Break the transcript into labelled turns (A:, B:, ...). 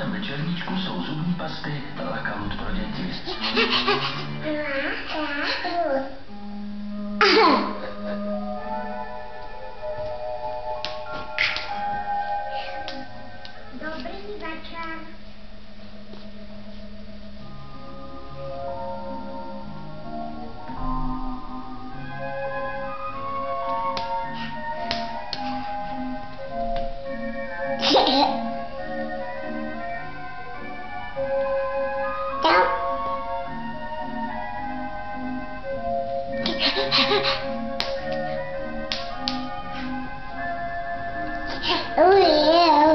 A: v večerníčku jsou zubní pasty Lakalut pro děti.
B: Dobrý večer.
C: Oh yeah.